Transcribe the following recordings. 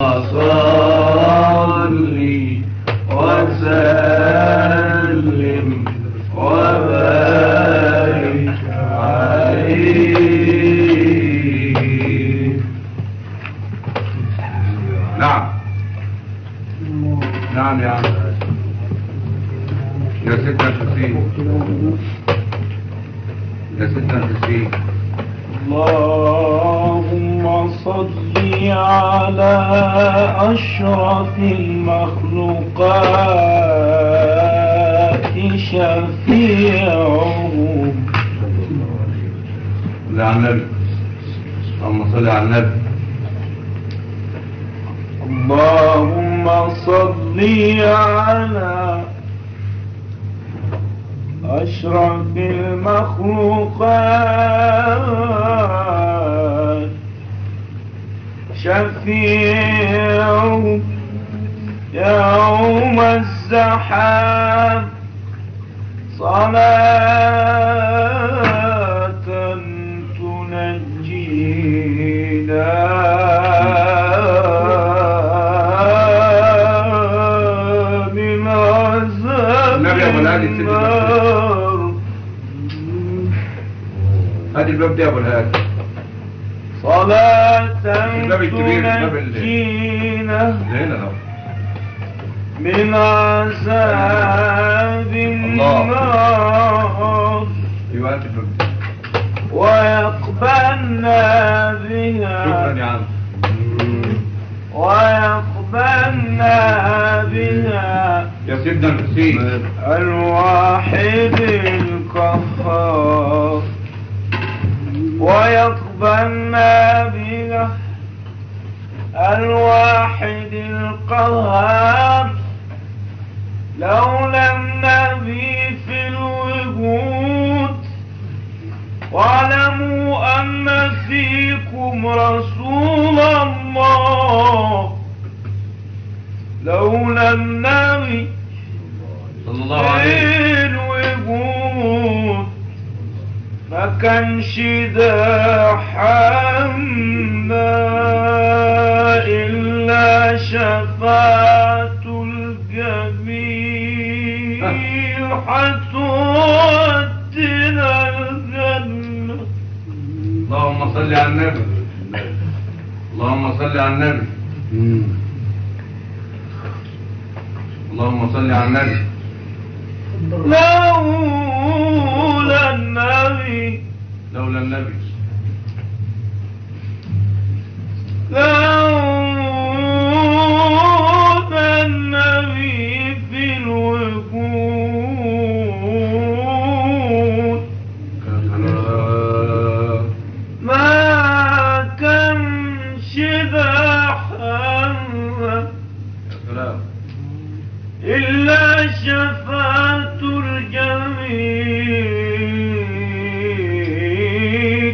صلي وسلم وبارك عليه. نعم نعم يا عم يا سيدنا الحسين يا سيدنا الحسين. اللهم صل على أشرف المخلوقات شفيعهم. صل على النبي اللهم صل على النبي. اللهم صل على أشرف المخلوقات شفيعهم يوم الزحام. صلاة تنجينا من عذاب النار. هذه الباب دي يا ابو الهادي. صلاة تنجينا من عذاب النار ويقبلنا بها. شكرا يا عم. ويقبلنا بها يا سيدنا الحسين الواحد القهار. ويقبلنا بها الواحد القهار. لولا النبي في الوجود واعلموا أن فيكم رسول الله. لولا النبي صلى الله عليه في الوجود ما كانش ده حمنا إلا شفاعة الجميع حتودنا الجنة. اللهم صل على النبي اللهم صل على النبي اللهم صل على النبي. لولا النبي لولا النبي لولا النبي في الوجود ما كانش ده حمى إلا شفاعة الجميع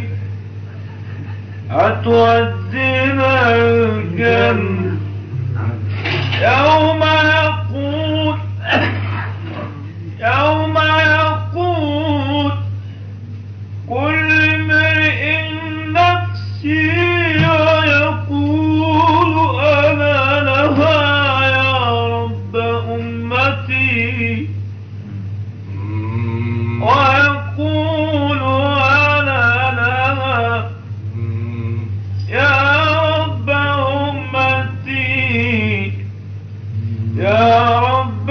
هتودينا الجنة. يوم يقول كل امرئ نفسي ويقول أنا لها يا رب أمتي. ويقول أنا لها يا رب أمتي يا رب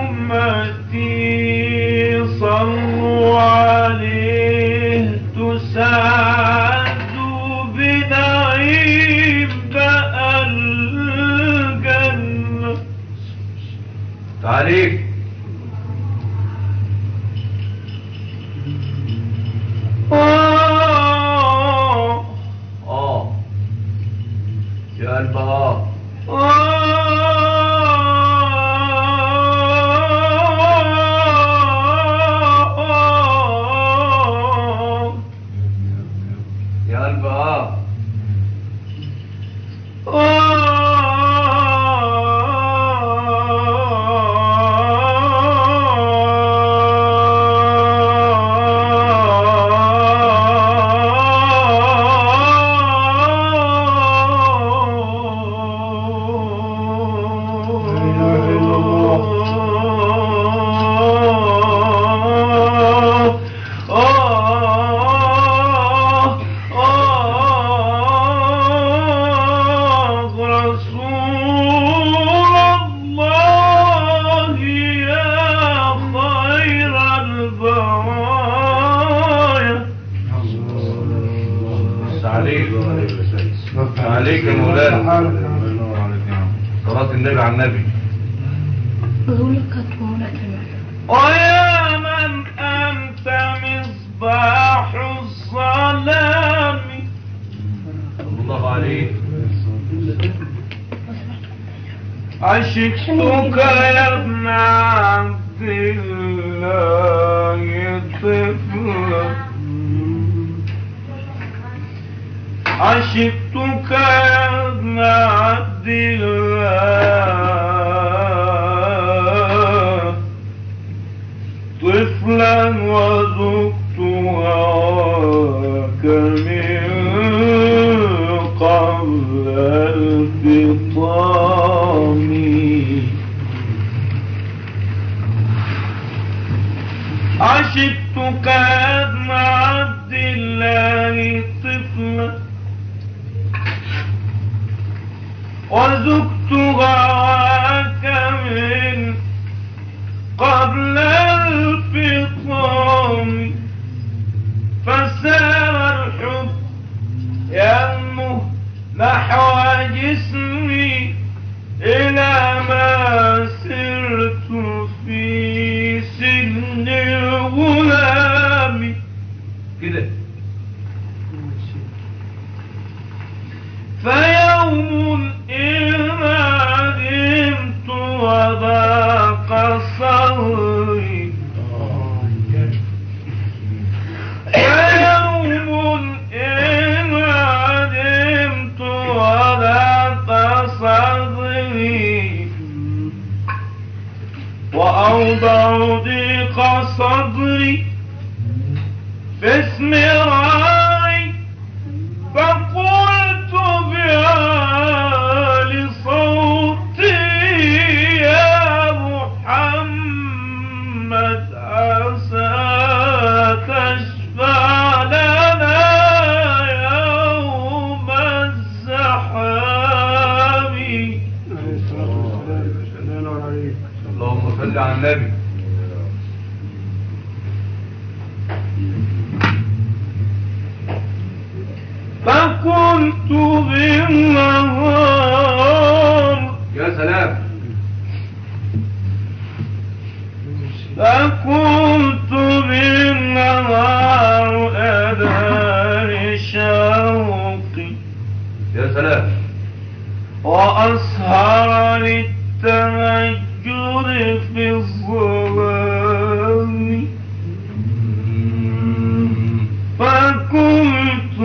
أمتي. صلوا عليه تسعدوا بنعيم بقى الجنة. تعاليك يا قلب يا قلب صلاة النبي على النبي. ويا من أنت مصباح الظلام صلى الله عليه. عشقتك يا ابن عبد الله طفلا عشقتك يا ابن عبد الله طفلا وذقت هواك من قبل الفطام عشقتك يا ابن عبد الله طفلا وذقت هواك من قبل الفطام فسار الحب ينمو نحو جسمي إلى ما سرت في سن الغلام كده. فيوم إذا عدمت وضاق صدري فيوم إذا عدمت وضاق صدري وأوضع ضيق صدري في اسم راعي فقلت بعالي صوتي يا محمد عسى تشفع لنا يوم الزحام. اللهم صل على النبي. فكنت بالنهار يا سلام. فكنت بالنهار أداري شوقي يا سلام. وأسهر للتهجد في الظلام فكنت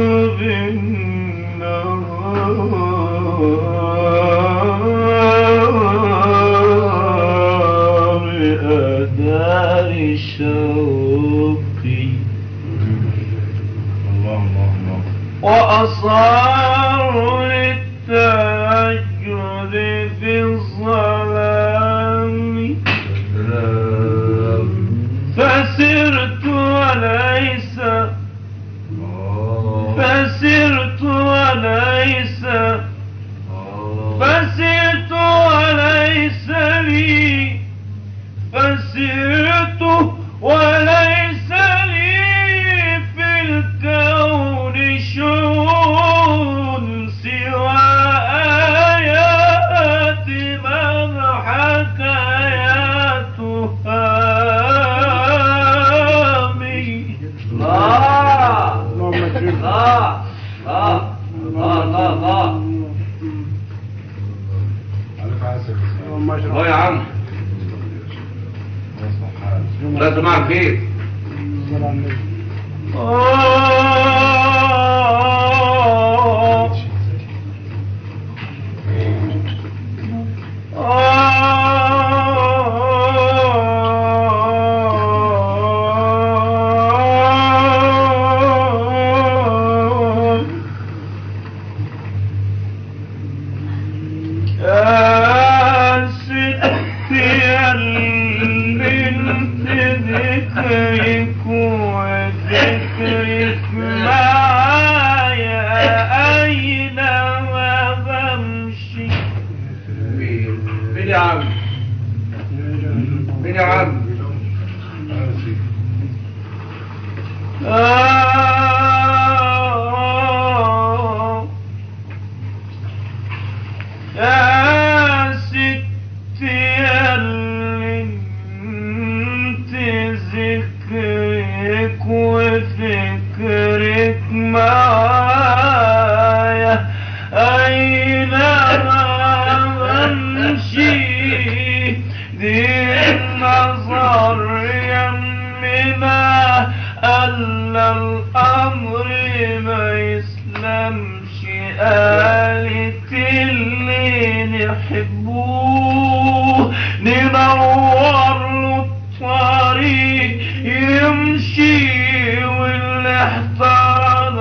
بالنهار أداري شوقي وأصار للتهجد في الظلام فسرت وليس فسرت وليس فسرت وليس لي فسرت وليس لي في الكون شؤون سوى آيات من حكاياتها الله يا عم. لا تسمع خير. تحبوه ننور له الطريق يمشي، واللي احتار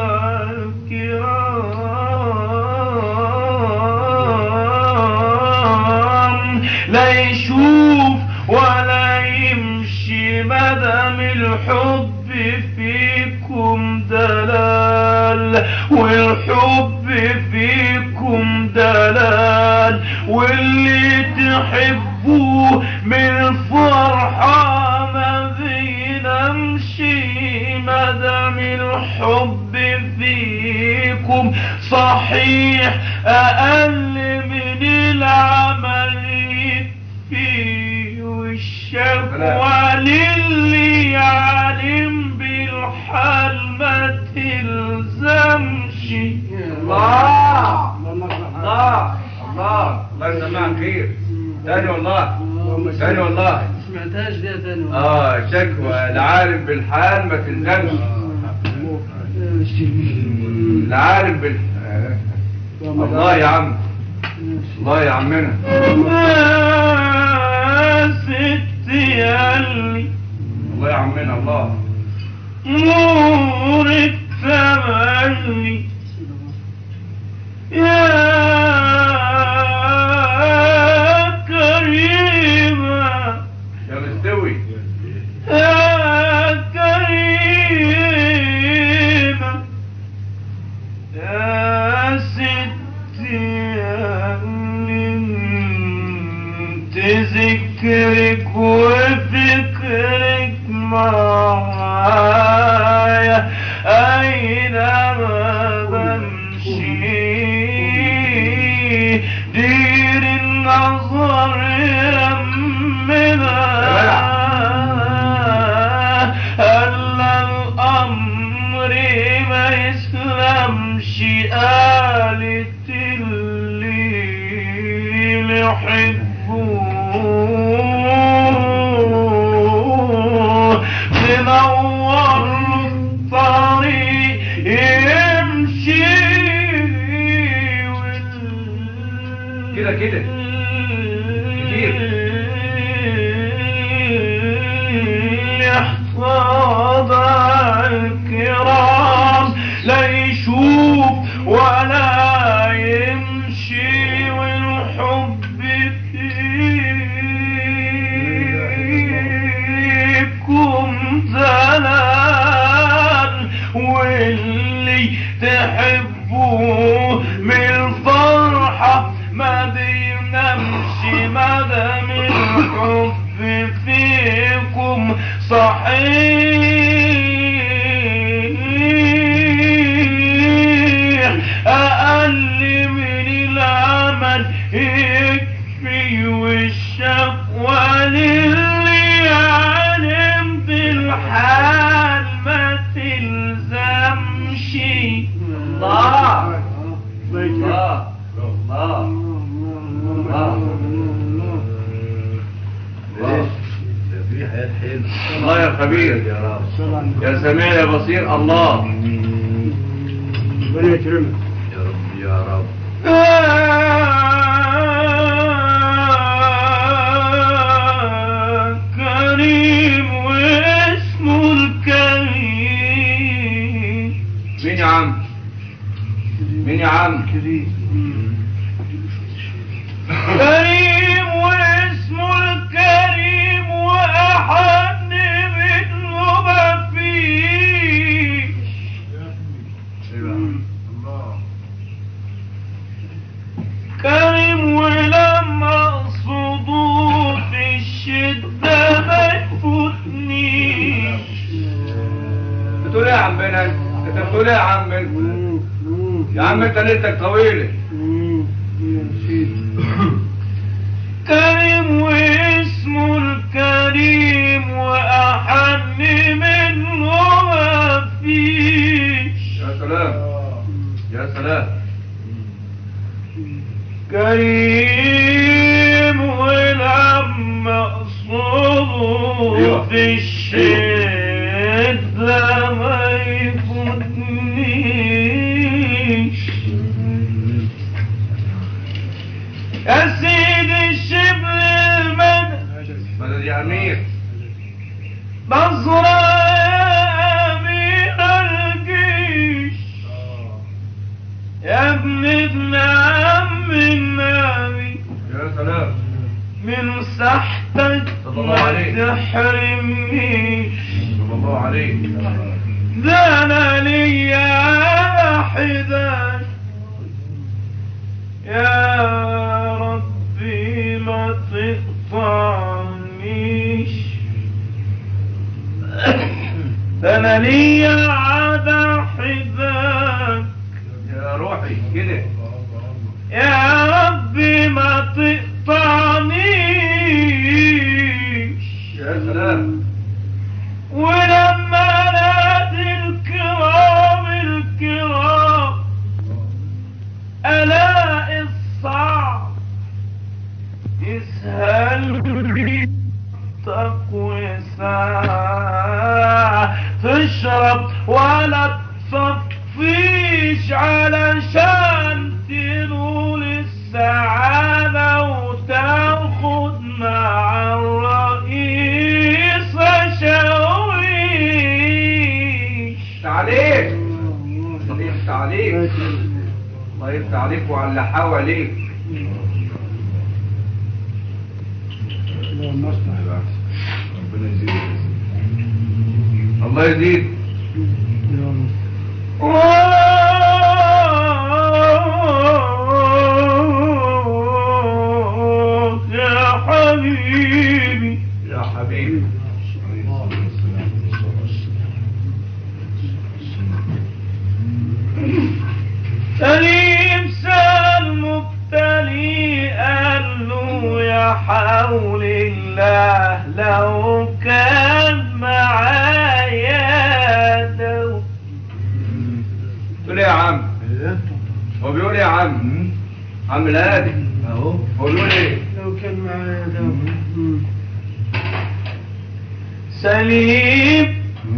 الكرام لا يشوف ولا يمشي، مدام الحب فيكم دلال، والحب فيكم دلال، واللي تحبوه من الفرحة ما بينامشي، مدام الحب فيكم صحيح أقل من العمل يكفي، والشكوى للي يعلم بالحال ما تلزمش. الله الله الله الله يسمعك خير. تاني والله تاني والله سمعتهاش دي تاني. شكوى العارف بالحال ما تلزمش. العارف بالحال. الله يا عم، الله يا عمنا. ستي قالي الله يا عمنا الله. نورك تملي يا كريمة يا مستوي يا كريمة يا ستي انت ذكرك وفكرك معايا أينما بمشي، دير النظر يمنا هلا الأمر ما يسلمش، قالت اللي يحبوه تنور الطريق يمشي، كده كده كتير. يحفظ الكرام لا يشوف ولا يمشي، والحب فيكم دلال، واللي تحبوه من الفرحة ما بينامش، مدام الحب فيكم صحيح أقل من العمل يكفي، والشكوى للي علم بالحال ما تلزمش. الله الله الله الله. في حياة حلوة. الله يا خبير يا رب، يا سميع يا بصير. الله ربنا يكرمك يا رب يا رب. كريم واسمه الكريم. مين يا عم؟ مين يا عم؟ كريم واسمه الكريم، وأحن منه ما فيش. كريم ولما اقصده في الشدة ما يفوتنيش. بتقول ايه يا عمنا؟ انت بتقول ايه يا عم؟ يا عم انت ليلتك طويلة. كريم واسمه الكريم، وأحن منه ما فيش. يا سلام يا سلام. كريم ولما اقصده في الشدة ما يفوتنيش. يا سيدي شبل المدد مدد يا امير نصر امير الجيش يا ابن عم النبي يا سلام من سحتك ما تحرمنيش صلى الله عليه ده انا ليا حداك يا ربي ما تقطعنيش ده انا ليا عدا حداك يا روحي كده يا ربي ما تقطعنيش يا سلام ولما نادي الكرام ألاقي الصعب يسهل تقوي ساعة تشرب ولا تصفيش علشان تنول السعادة وتاخد مع الرئيس شاويش. عليك الله يفتح عليك الله يفتح عليك وعلى اللي حواليك ربنا يزيدك الله يزيد يا حبيبي يا حبيبي سليم سال مبتلي قال له يا حول الله لو كان معايا دو. تقول ايه يا عم؟ هو بيقول ايه يا عم؟ عم الهادي اهو هو بيقول ايه؟ لو كان معايا دو. سليم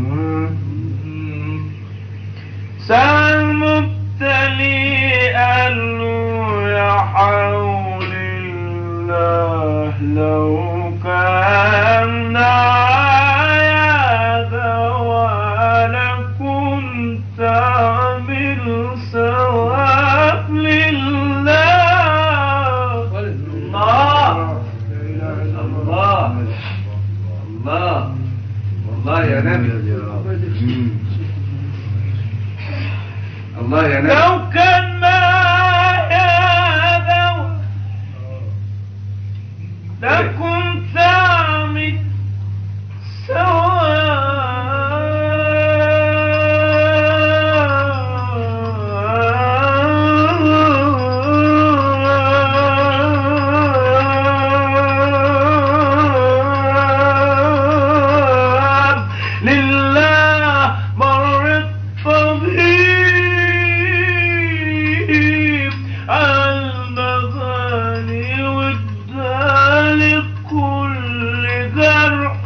سال مبتلي قال له يا حول الله لو كان معايا دواء لكنت عامل ثواب لله. الله الله الله والله يا نبي الله يا نبي لو كان معايا دواء لكنت عامل ثواب لله. مر الطبيب المغاني وادالي كل جرح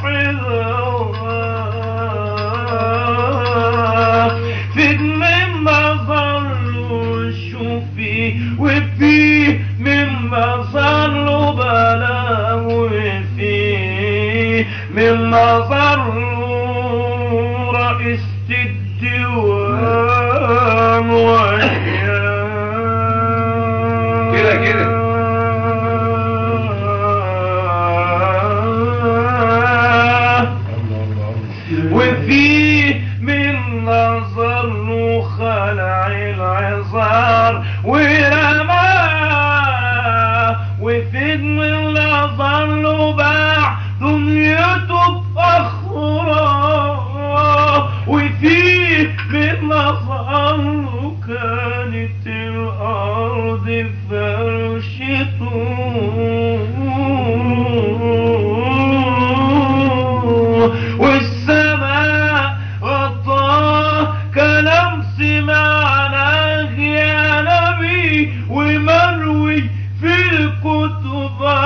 دواء فيك مما ظلوا شوفي وفيه مما ظلوا بلاه وفيه مما ظلوا رئيسة الديوان وإياه كده كده وفيه من نظر خلع العذار ورماه وفيه من نظر باع دنيته بأخرى وفيه من نظر كانت الأرض فرشته والسماء غطاه كلمس معناه يا نبي ومروي في الكتب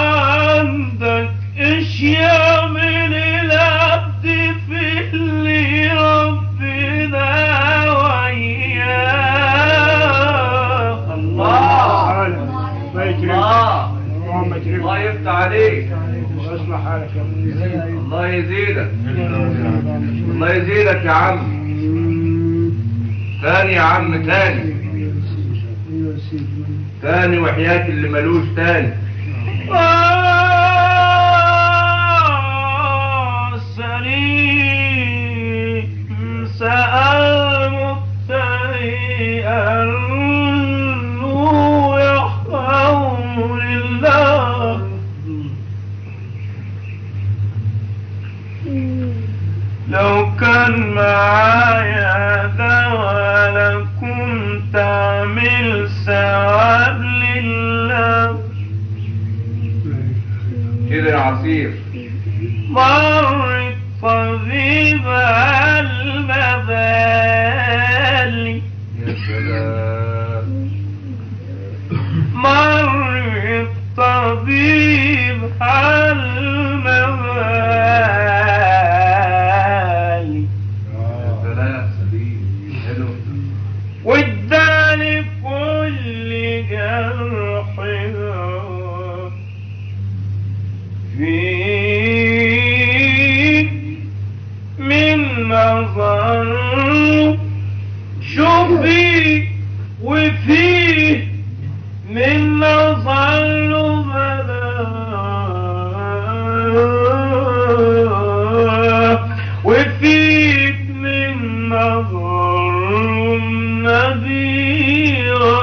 الله يفتح عليك. ويصلح حالك يا ابني. الله يزيدك. الله يزيدك يا عم. تاني يا عم تاني. تاني وحياة اللي ملوش تاني. سليم سأل مبتدئ أنه يحرم لله لو كان معايا دواء لكنت أعمل ثواب لله كده يا عصير. مر الطبيب المبالي يا سلام. مر الطبيب المبالي يا سلام سليم حلو. واداني كل جرح فيه من نظر شوفي وفيه من نظر بلاء وفيك من نظر نذير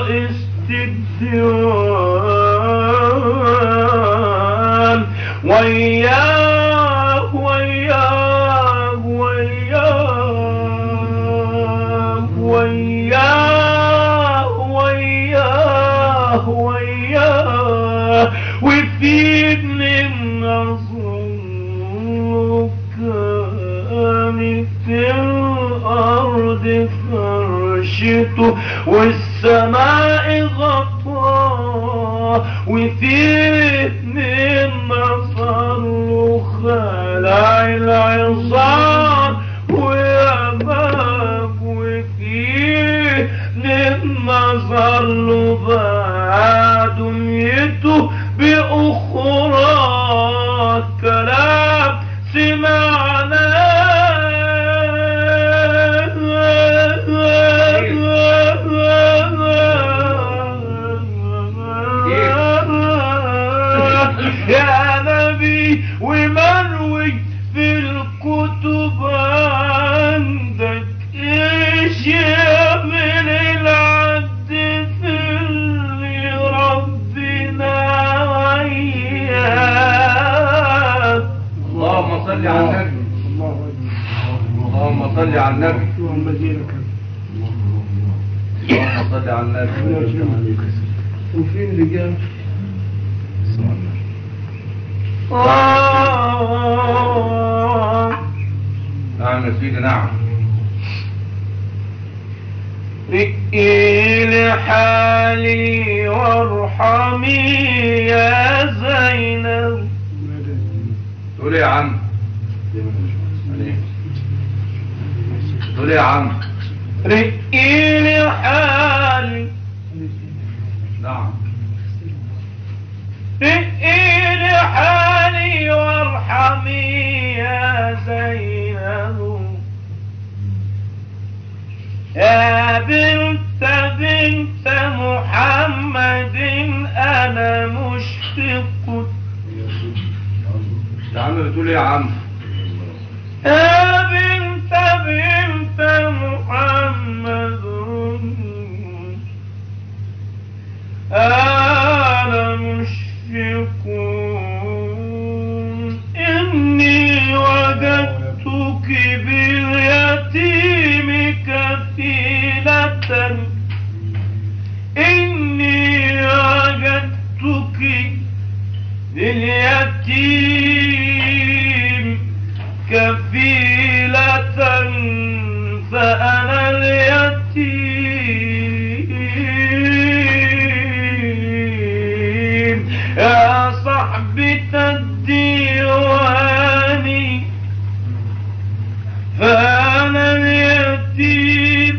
استدوان وياه وياه وياه وياه وياه وياه وفيك من نظر كانت الأرض فرشته والسماء غطاه وفيه من نصر خلع العصار ويماك وفيه من نظر بعد دنيته بأخرى كلام يا نبي ومروي في الكتب عندك ايش من العد في اللي ربنا وياك. اللهم صل على النبي. اللهم صل على النبي. اللهم صل على النبي. وفين رجال؟ نعم يا سيدي نعم. رئي لحالي وارحمي يا زينب. تقول ايه يا عم؟ تقول ايه يا عم؟ رئي لحالي. نعم. رئي لحالي وارحمي يا زينب يا بنت محمد أنا مشفق. يا عم بتقول ايه يا عم؟ يا بنت محمد أنا مشفق إني وجدتك باليتيم كفيلة. إني وجدتك باليتيم كفيلة فأنا اليتيم يا صحبة الديوان فأنا اليتيم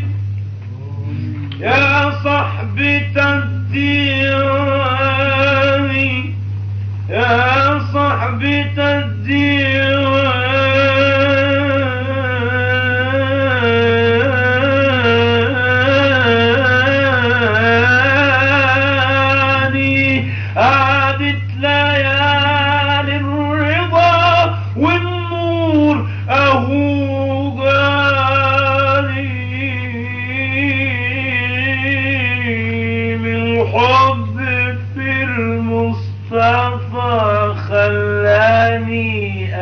يا صحبة الديوان يا صحبة الديواني قعدت ليالي الرضا والنور أهو جاري من حب في المصطفى خلاني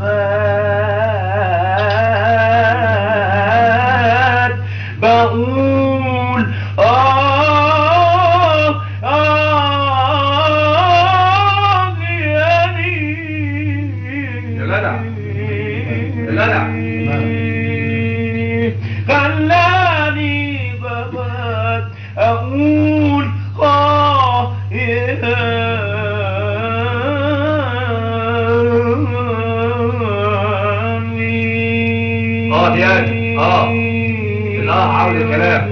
أبات بقول خلاني ببات أقول عاوز الكلام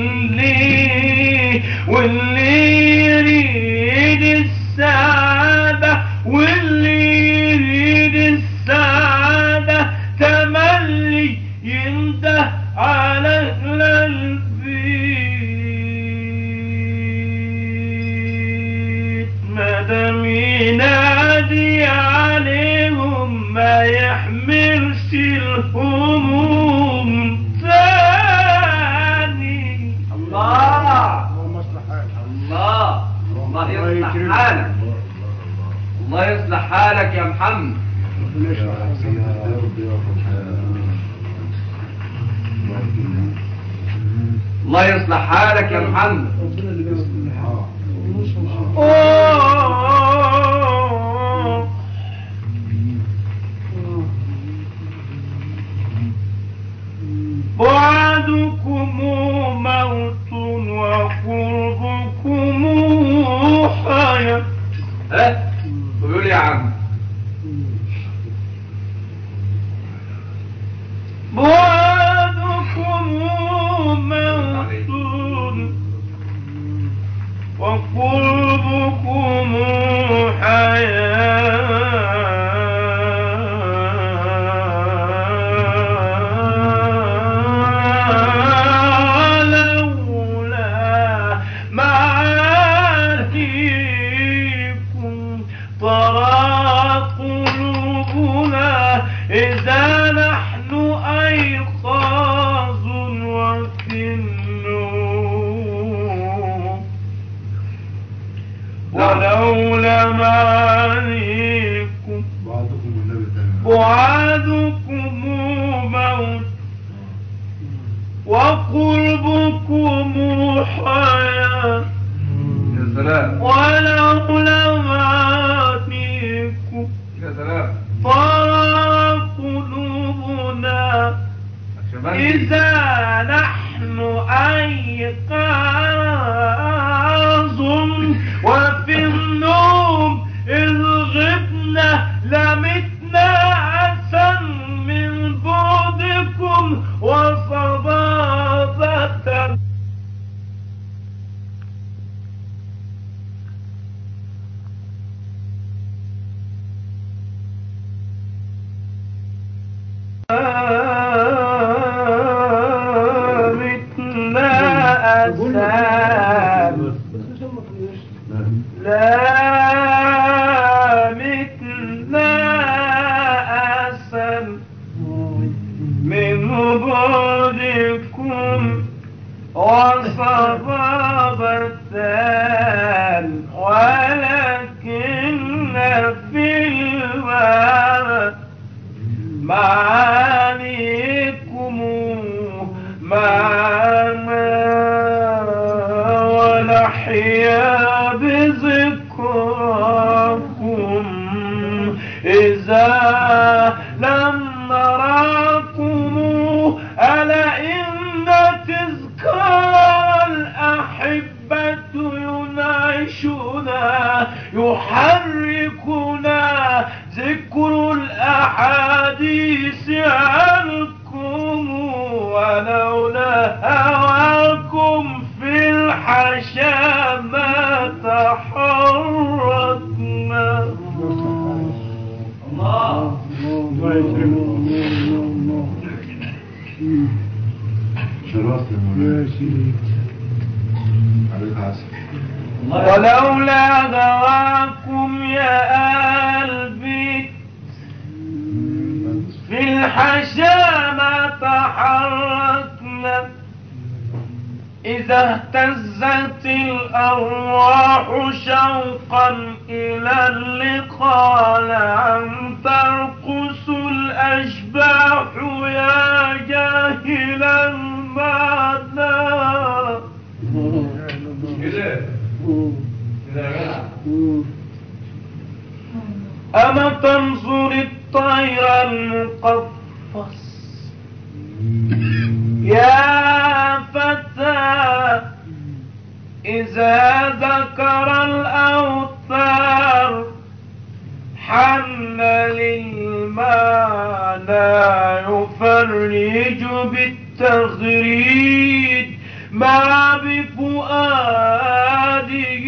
واللي يريد السعادة واللي يريد السعادة تملي ينده على أهل البيت مادام ينادي عليهم ما يحملش الهموم ثاني. الله الله يصلح حالك، الله يصلح حالك يا محمد. الله يصلح حالك يا محمد. بعدكم موت وقربكم حياة. قولوا يا عم. بعدكم موت وقربكم حياة لولا معانيكم طرى قلوبنا إذا نحن أيقاظ وفي النوم ولولا معانيكم بعادكم موت وقربكم حياة. يا سلام. ولولا معانيكم يا سلام. طار قلوبنا إذا نحن أيقاظ وفي النوم إذ غبنا لمتنا أسا من بعدكم وصبابة. متنا أسام لا متنا أسام من بعدكم وصبابة ولكن في الوقت معانيكم معنا ونحيا بذكراكم إذا لم نراكم. ألا إن تذكار الأحبة ينعشنا يحركنا ذكر الأحاديث عنكم ولولا هواكم في الحشا ما تحركنا. شرفت يا مولانا. عليك عسل. ولولا دواكم يا قلبي في الحشامة تحركنا إذا اهتزت الأرواح شوقا إلى اللقاء لأن ترقص الأشباح يا جاهل المعنى. أما تنظر الطير المقفص يا فتى إذا ذكر الأوتار حن للمعنى يفرج بالتغريد ما بفؤاده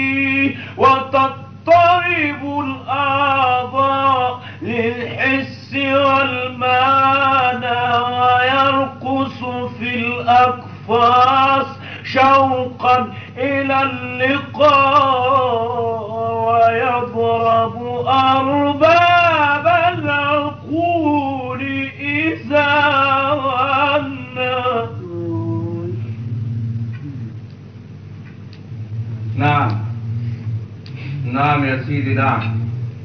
وتضطرب الأعضاء للحس والمعنى ويرقص في الأقفاص شوقا إلى اللقاء ويضرب أرباب العقول إذا غنى. نعم نعم يا سيدي نعم.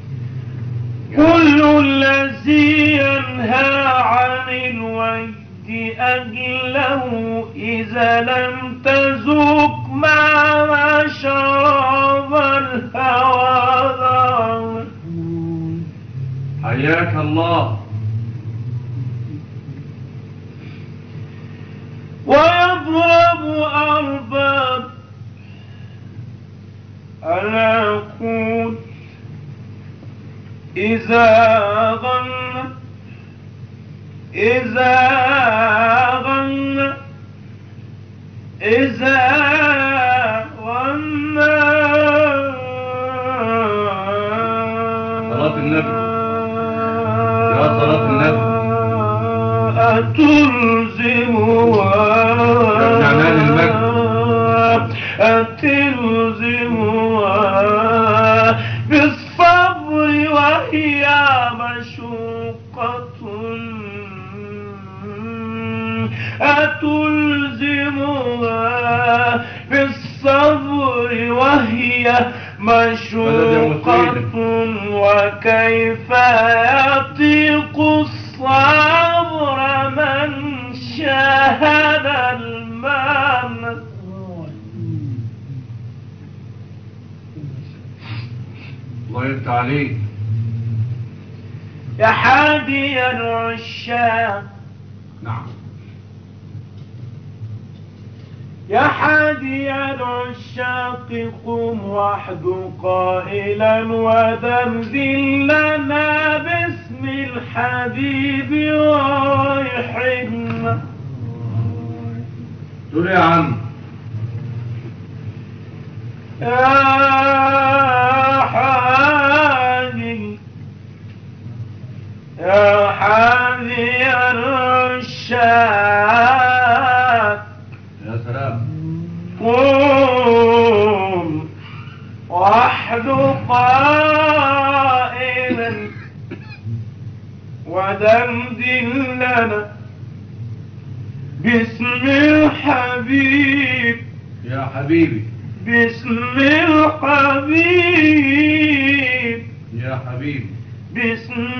كل الذي ينهى عن الود أجله إذا لم تذوق ما شرب الهوى. حياك الله. ويضرب أرباب العقول إذا غنى إذا غنى إذا غنى. صلاة النبي يا صلاة النبي. أتلزمها رجعنا للمجد. أتلزمها بالصبر وهي مشقة. أتلزمها بالصبر وهي مشقة وكيف يطيق الصبر من شاهد المعنى. الله يفتح عليك. يا حادي العشاق. نعم. يا حادي العشاق قم وحد قائلا ودمذل لنا باسم الحبيب رايحنا. تقول يا عم. يا حادي يا حادي العشاق. يا سلام. قم وحد قائلا ودمدم لنا باسم الحبيب. يا حبيبي. باسم الحبيب. يا حبيبي. باسم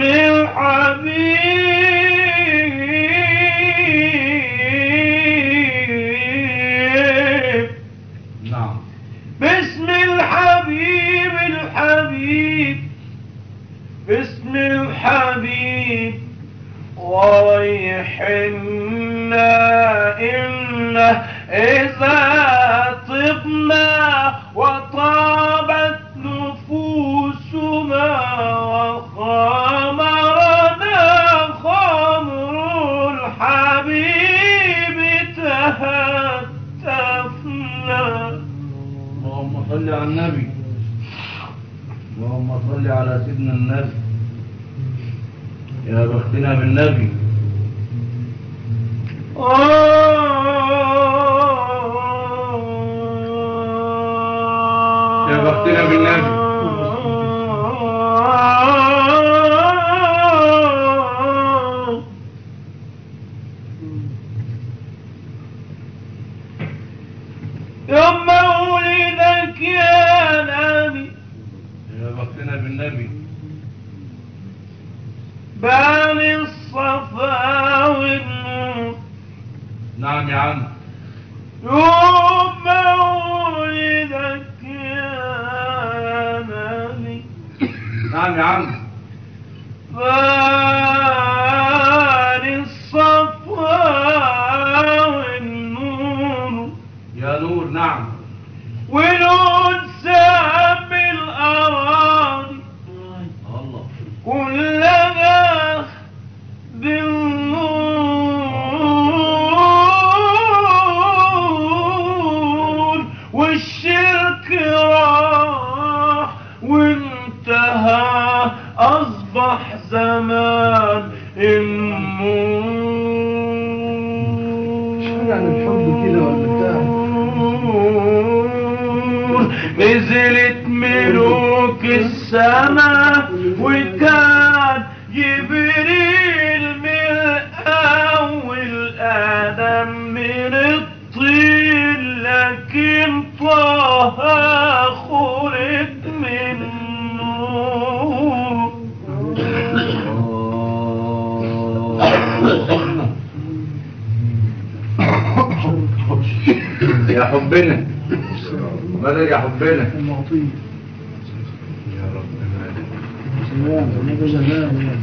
الحبيب. نعم. باسم الحبيب الحبيب. باسم الحبيب وريحنا إنه إذا طبنا وطابت نفوسنا وخمرنا خمر الحبيب تهتفنا. اللهم صل على النبي. اللهم صل على سيدنا النبي. يا بختنا بالنبي. يا بختنا بالنبي. يوم مولدك يا نبي. يا بختنا بالنبي. بان الصفا والنور. نعم يا عم. يوم مولدك يا نبي. نعم يا عم. بان الصفا والنور. يا نور. نعم. ولون سام الأراضي الله. كلها بالنور. والشرك راح وانتهى أصبح زمان النور. يعني الحب كده ولا بتاع؟ نزلت ملوك السماء وكان جبريل من أول آدم من الطين، لكن طه خلق من نور. يا حبنا ماذا يا حبنا. المعطية يا رب مالك. زمان النبي زمان يعني.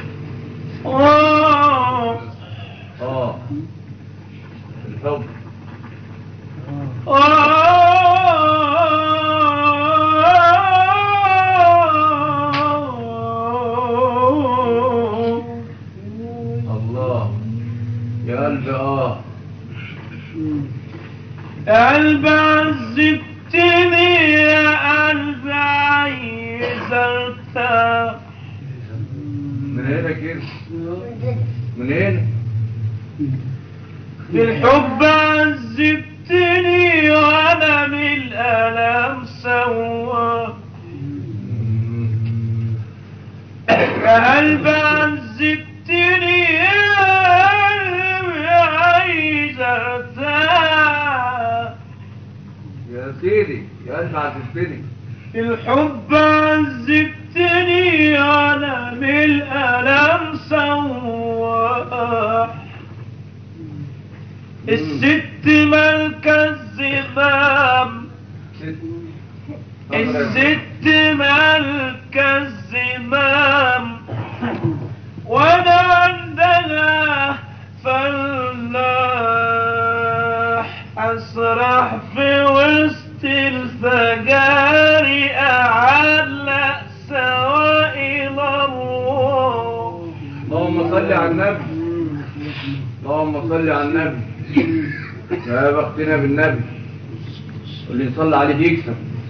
الحب. الله يا قلبي. قلب عذبتني يا قلب عايز ارتاح. من هنا كده. من هنا. بالحب عذبتني وانا من الالم سواك. يا قلب عذبتني يا قلب عايز ارتاح. يا سيدي يا قلبي عذبتني. الحب عذبتني انا من الالم سواح. الست مالكة الزمام. الست مالكة الزمام وانا عندها فلاح. اسرح في وسط الفجار اعلق سوائل الروح. اللهم صل على النبي. اللهم صل على النبي. يا بختنا بالنبي. واللي يصلي عليه يكسب.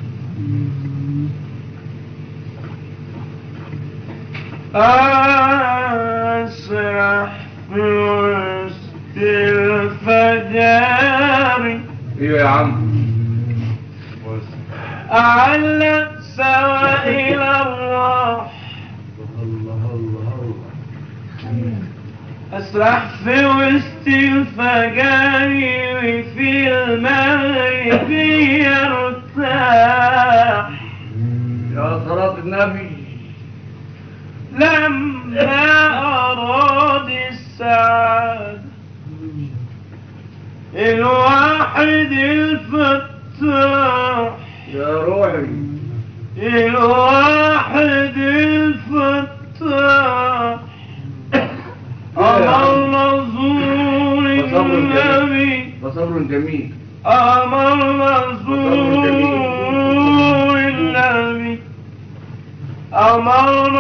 أسرح في وسط الفجار. ايوه يا عم. أعلق سوائل الروح. أسرح في وسط الفجار وفي المغرب يرتاح. يا صلاة النبي. لما أراد السعادة الواحد الفتاح. يا روحي. الواحد الفتاح. أمر زور النبي. وصبر جميل. أمر زور النبي. أمر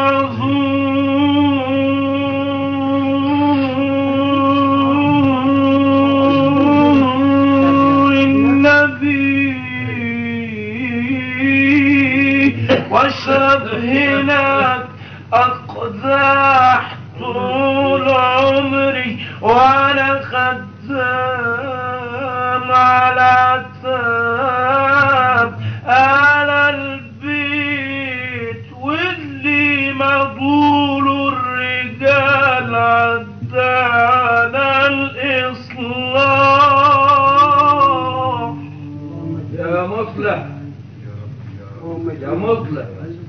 زور النبي. واشرب هناك أقداح طول عمري وانا خدام على تاب على البيت، واللي مضول الرجال عدى على الإصلاح. يا مصلح يا مصلح.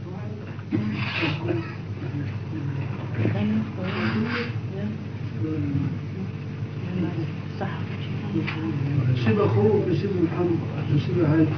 سيب اخوك سيب محمد سيب هاي.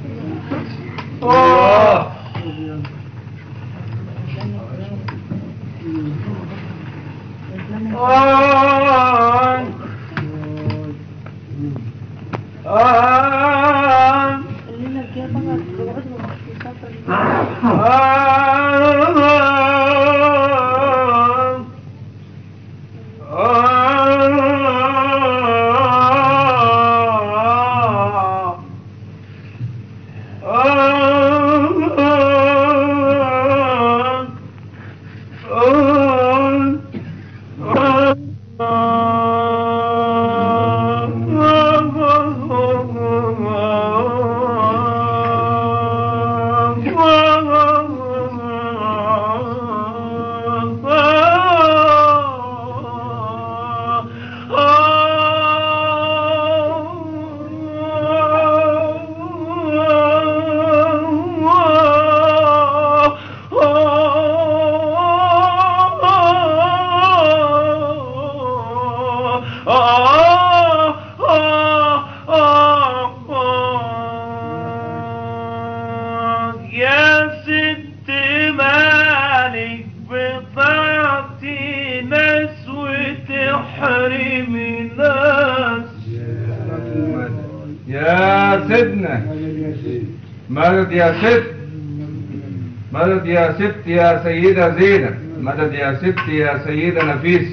مدد يا ست، مدد يا ست يا سيدة زينب، مدد يا ست يا سيدة نفيسة،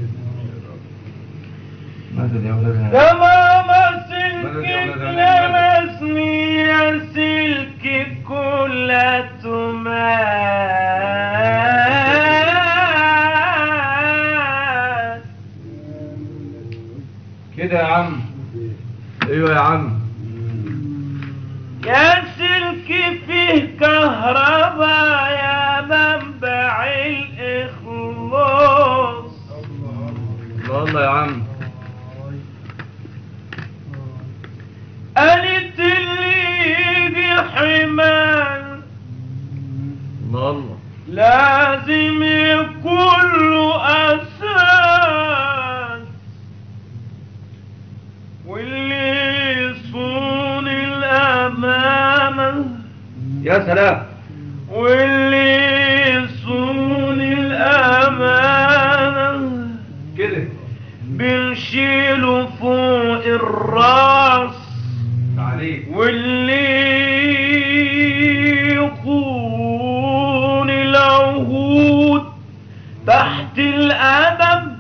مدد يا ولدنا تمام سلك لمسني يا سلك كل تماس. كده يا عم. ايوه يا عم. يا سلك فيه كهرباء يا منبع الإخلاص. الله يا عم. قالت اللي يجي حمال الله لازم يكون له أساس، واللي يصون الأمانة يا سلام، واللي يصون الأمانة كده بنشيله فوق الراس، عليك. واللي يخون العهود تحت الأدب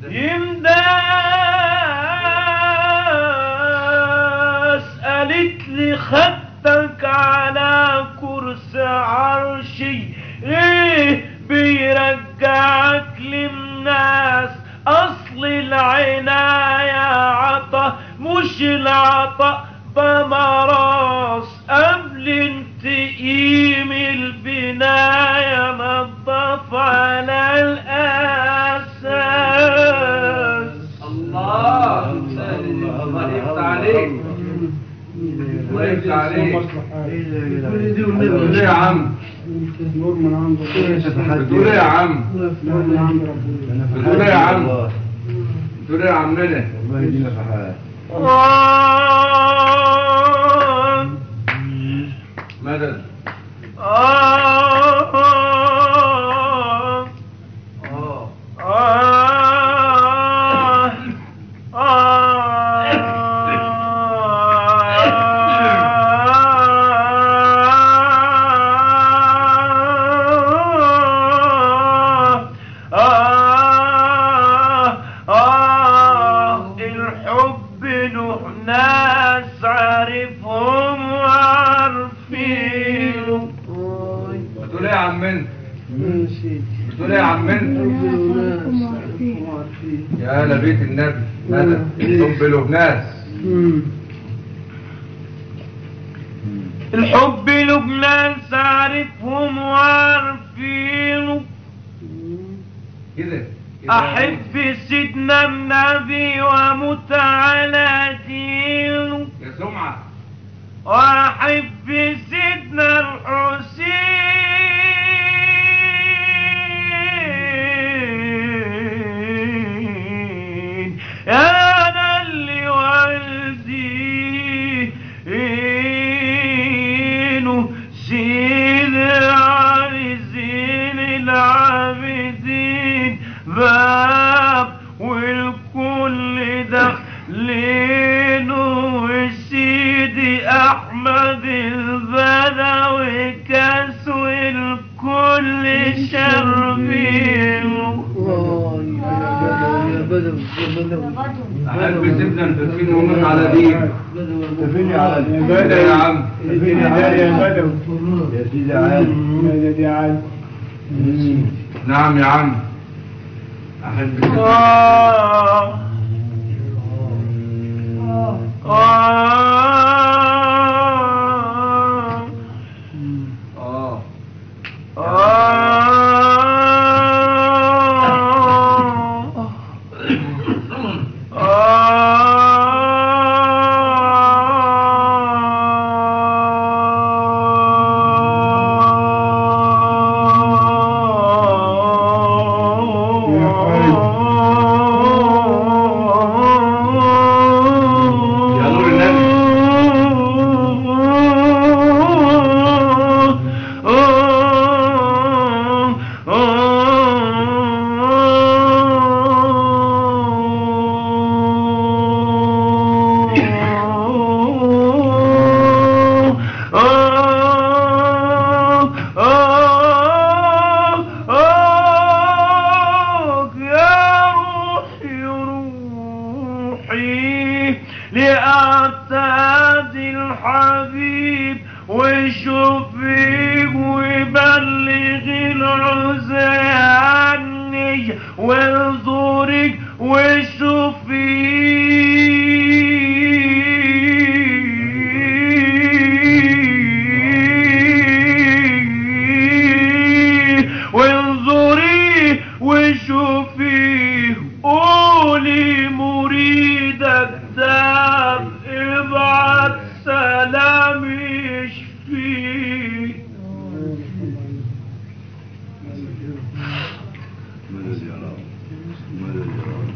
ينداس. قالت لي خدتك على كرسي عرشي ايه بيرجعك للناس، اصل العناية عطا مش العطا بمراس، قبل انتقيم البناية نضف على الاساس. الله الله يفتح عليك، الله يفتح عليك. بتقول ايه يا عم؟ نور من عند ربنا. بتقول ايه يا عم؟ نور من عند ربنا. بتقول ايه يا عم؟ بتقول ايه يا عمنا؟ الله يدينا فتحات. مدد. الحب له ناس عارفهم وعارفينه، بتقول ايه يا عم انت؟ يا اهل بيت النبي مدد حب لبناس. الحب لبنان عارفهم وعارفينه. كده احب سيدنا النبي واموت على دينه. يا سمعة. واحب سيدنا الحسين يا انا اللي والدينه. سيد علي زين العابدين باب والكل داخلينه. وسيدي احمد البدوي كاس والكل شربينه. يا بدوي احب سيدنا الحسين ومن على دين. تفيني على كده يا عم. تفيني يا بدوي يا سيدي علي مدد يا علي. نعم يا عم. احب سيدنا لأعتاد الحبيب وشوفيه وبلغ العزى عني وانظرك وشوفيه وانظري وشوفيه. قولي مريدك داب ابعت سلام يشفيه. مدد يا رب مدد يا رب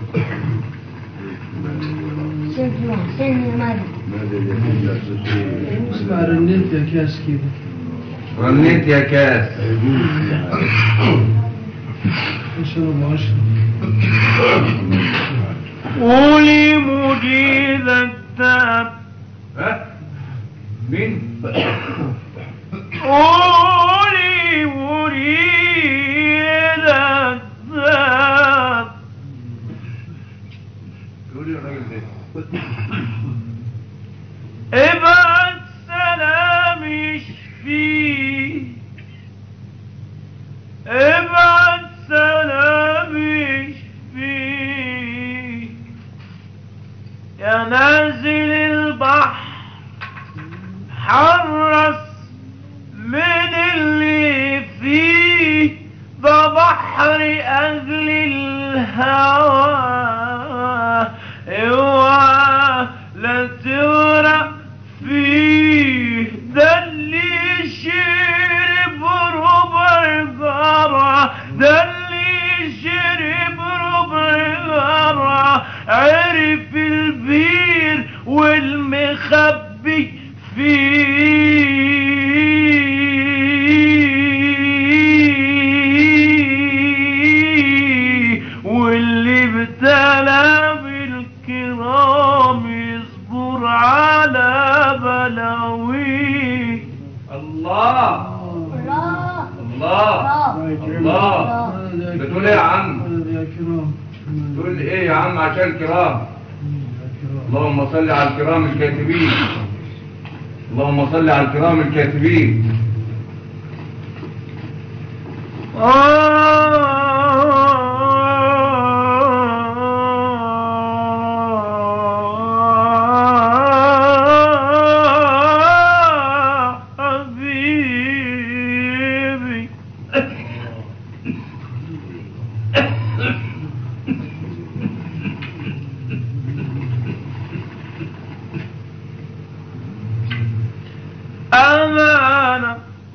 مدد يا سيدي. اسمع رنيت يا كاس كده. رنيت يا كاس. اشرب واشرب. قولي مريدك داب. ها؟ مين؟ قولي مريدك داب. قولي الراجل ده. ابعت سلام يشفيه. ابعت سلام يشفيه. يا نازل البحر حرص من اللي فيه. ده بحر أهل الهوى اوعى لا تغرق فيه. ده اللي شرب ربع جرعة. ده اللي شرب ربع جرعة عرف البير والمخبي فيه. واللي ابتلى بالكرام يصبر على بلاويه. الله الله الله. بتقول ايه يا عم؟ يا كرام. تقول ايه يا عم عشان كرام؟ اللهم صل على الكرام الكاتبين. اللهم صل على الكرام الكاتبين. حبيبي أمانة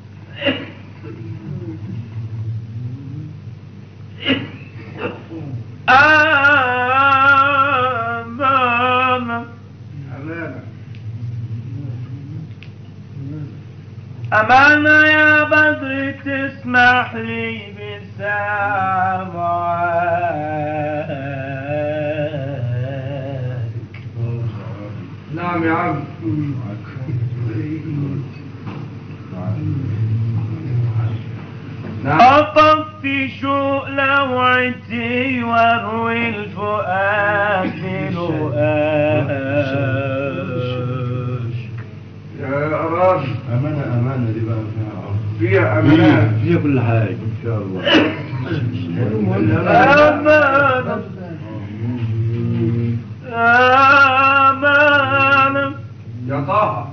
أمانة أمانة يا بدر تسمح لي بساعة معاك. نعم يا عم. نعم. أطفي شوق لوعتي واروي الفؤاد بلؤاش. يا راجل أمانة دي بقى فيها أمانات. فيها كل حاجة إن شاء الله. أمانة أمانة يا طه.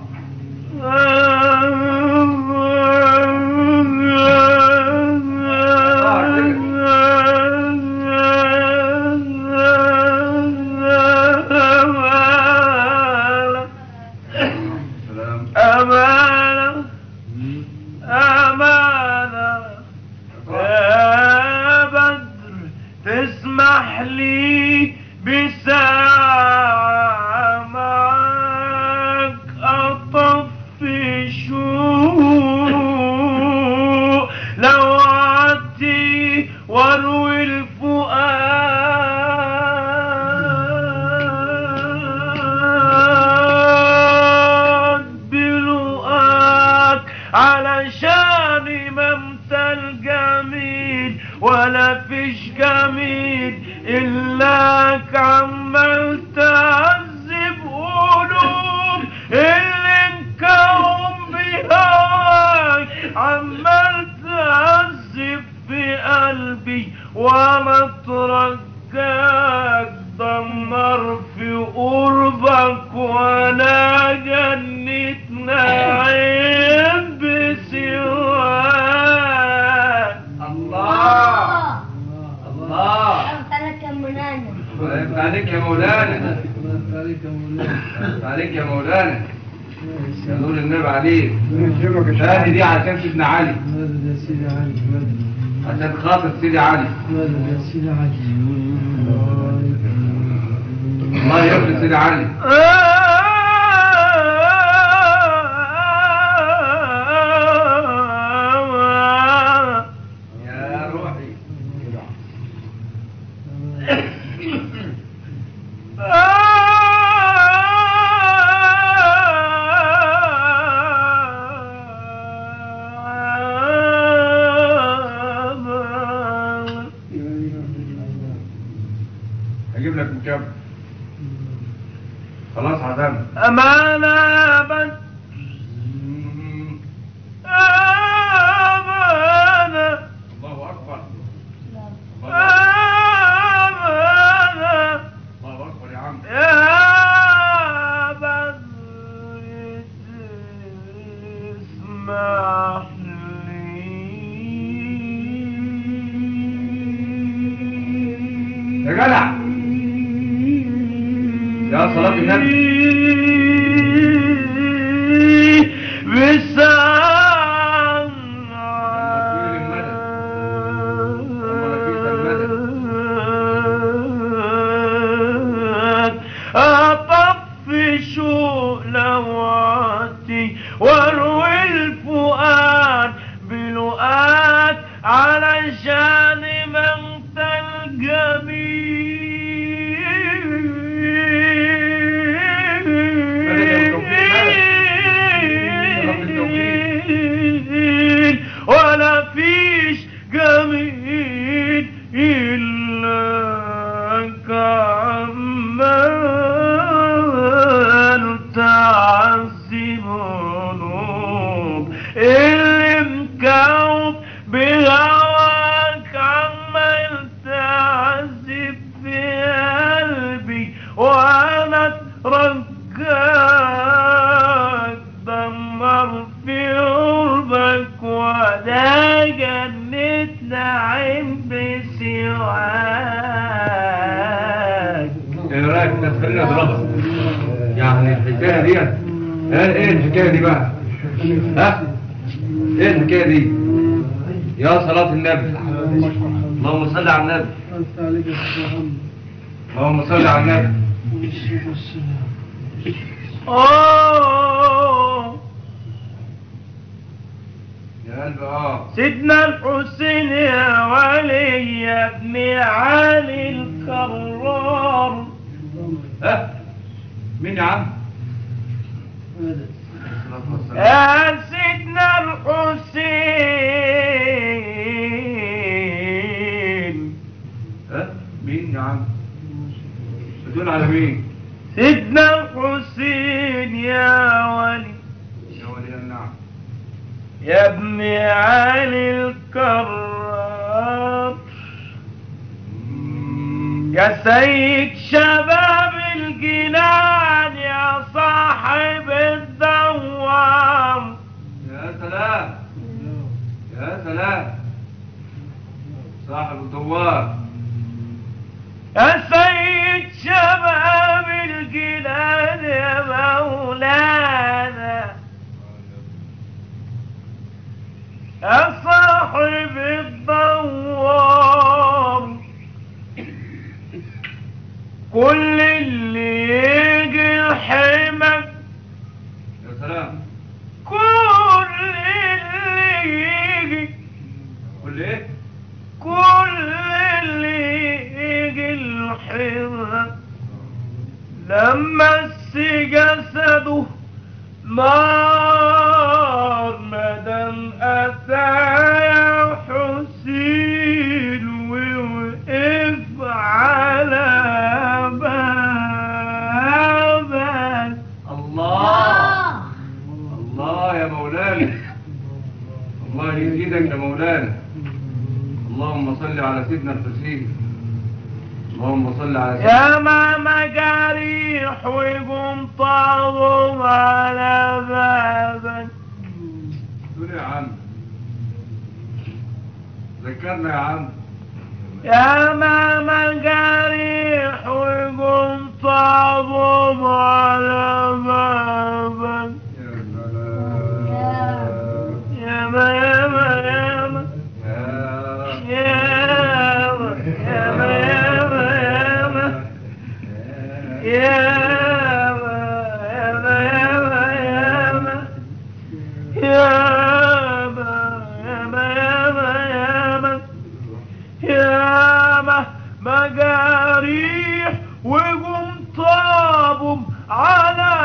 أمانة أمانة يا بدر تسمح لي بساعة معاك أطفي شوق لوعتي واروي الفؤاد بلقاك علشان ممثل جميل ولا فيش جميل إلاك عمال تعذب قلوب اللي انكرهم بهواك عمال تعذب في قلبي وانا اترجاك دمر في قربك وانا جنة نعيم بسواك. الله الله. أنت مولانا. انت عليك يا مولانا. الله عليك يا مولانا. انت عليك يا مولانا. يا نور النبي عليك. يشوفك هذه دي عشان سيدنا علي. مدد يا سيدي علي مدد. عشان خاطر سيدي علي. مدد يا سيدي علي. الله يرضي سيدي علي. يا روحي. هجيب لك مكب. خلاص عزمت. أمانة بس أمانة. الله أكبر. أمانة الله أكبر يا عم. يا بدر تسمح لي يا جدع. يا صلاة النبي. أطفي شوق لوعتي واروي الفؤاد بلقاك علشان ممثل جميل ولا فيش جميل إلاك عمال تعذب قلوب اللي مكوب بهواك تتنعم بسواك. ايه رايك الناس خلينا نضربها؟ يعني الحكايه دي ايه الحكايه دي بقى؟ ها؟ ايه الحكايه دي؟ يا صلاة النبي، اللهم صل على النبي، أنت عليك السلام. اللهم صل على النبي. يا قلبي سيدنا الحسين يا ولي يا ابن علي الكرار. ها؟ مين يا عم؟ يا سيدنا الحسين. ها؟ مين يا عم؟ بتقول على مين؟ سيدنا الحسين يا ولي يا ولي النعم، يا ابن علي الكرار. يا سيد شباب الجنان يا صاحب الدوام. يا سلام يا سلام، صاحب الدوار. يا سيد شباب الجنان يا مولانا، يا صاحب الدوار. كل اللي يجي حمك، يا سلام، كل اللي يجي، كل ايه؟ كل اللي يجي الحمك لما جسده نار مدام أتى يا حسين ووقف على بابك. الله الله يا مولانا، الله يزيدك يا مولانا. اللهم صل على سيدنا الحسين، اللهم صل على سيدنا. يا ماما جريح وقم طاغم على بابك. قول يا عم، ذكرنا يا عم. يا ماما جريح وقم طاغم على بابك. يا سلام، يا ما يا ما يا ما يا يا ما يا ما يا ما يا ما يا ما يا ما مجاريح وقم طابم على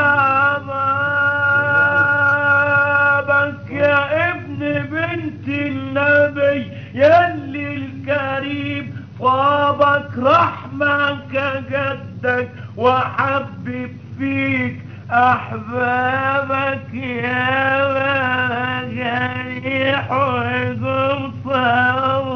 بابك. يا ابن بنت النبي يلي الكريم طابك رحمك جدك وحبب فيك أحبابك. يا جريح وقم طابم